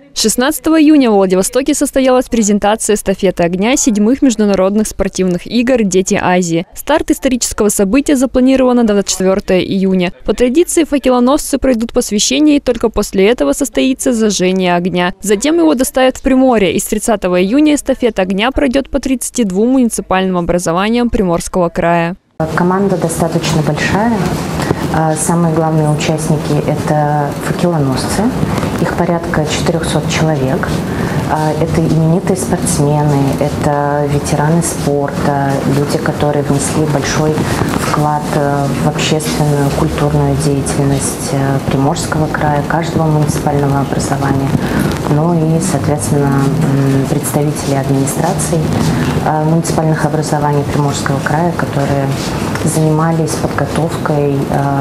16 июня в Владивостоке состоялась презентация эстафеты огня 7-х международных спортивных игр «Дети Азии». Старт исторического события запланирован на 24 июня. По традиции факелоносцы пройдут посвящение, и только после этого состоится зажжение огня. Затем его доставят в Приморье, и с 30 июня эстафета огня пройдет по 32 муниципальным образованиям Приморского края. Команда достаточно большая. Самые главные участники – это факелоносцы. Их порядка 400 человек. Это именитые спортсмены, это ветераны спорта, люди, которые внесли большой вклад в общественную, культурную деятельность Приморского края, каждого муниципального образования. Ну и, соответственно, представители администраций муниципальных образований Приморского края, которые занимались подготовкой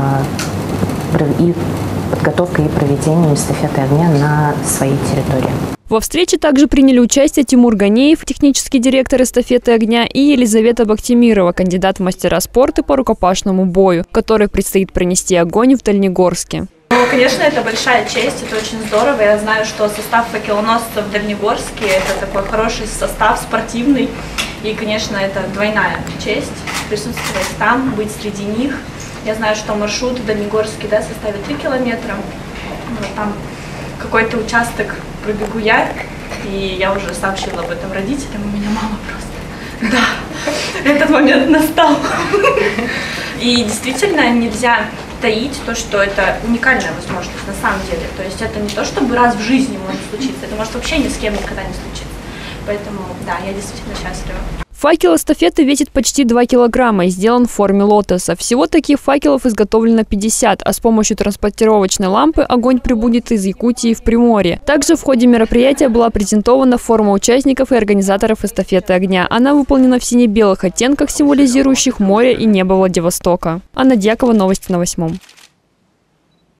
и проведением эстафеты огня на своей территории. Во встрече также приняли участие Тимур Ганеев, технический директор эстафеты огня, и Елизавета Бактимирова, кандидат в мастера спорта по рукопашному бою, которой предстоит пронести огонь в Дальнегорске. Ну, конечно, это большая честь, это очень здорово. Я знаю, что состав факелоносцев в Дальнегорске – это такой хороший состав, спортивный. И, конечно, это двойная честь присутствовать там, быть среди них. Я знаю, что маршрут в Дальнегорске составит 3 километра. Там какой-то участок пробегу я, и я уже сообщила об этом родителям. У меня мама просто: да, этот момент настал. И действительно нельзя таить то, что это уникальная возможность на самом деле. То есть это не то, чтобы раз в жизни может случиться, это может вообще ни с кем никогда не случиться. Поэтому, да, я действительно счастлива. Факел эстафеты весит почти 2 килограмма и сделан в форме лотоса. Всего таких факелов изготовлено 50, а с помощью транспортировочной лампы огонь прибудет из Якутии в Приморье. Также в ходе мероприятия была презентована форма участников и организаторов эстафеты огня. Она выполнена в сине-белых оттенках, символизирующих море и небо Владивостока. Анна Дьякова, новости на 8.